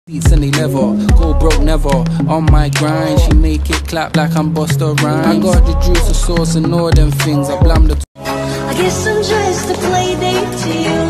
beats and they never go broke, never on my grind. She make it clap like I'm Busta Rhymes. I got the juice, the sauce and all them things. I blam the I guess I'm just a playdate to you.